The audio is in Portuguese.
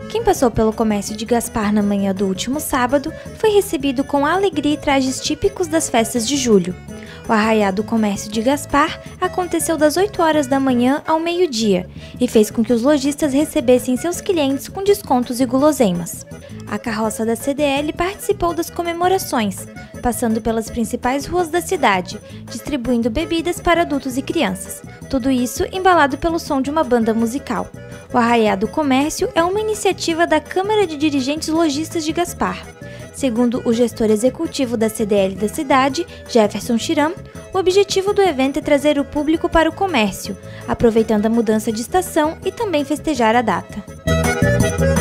Quem passou pelo comércio de Gaspar na manhã do último sábado foi recebido com alegria e trajes típicos das festas de julho. O arraiá do comércio de Gaspar aconteceu das 8 horas da manhã ao meio-dia e fez com que os lojistas recebessem seus clientes com descontos e guloseimas. A carroça da CDL participou das comemorações, passando pelas principais ruas da cidade, distribuindo bebidas para adultos e crianças. Tudo isso embalado pelo som de uma banda musical. O Arraiá do Comércio é uma iniciativa da Câmara de Dirigentes Lojistas de Gaspar. Segundo o gestor executivo da CDL da cidade, Jefferson Chiram, o objetivo do evento é trazer o público para o comércio, aproveitando a mudança de estação e também festejar a data.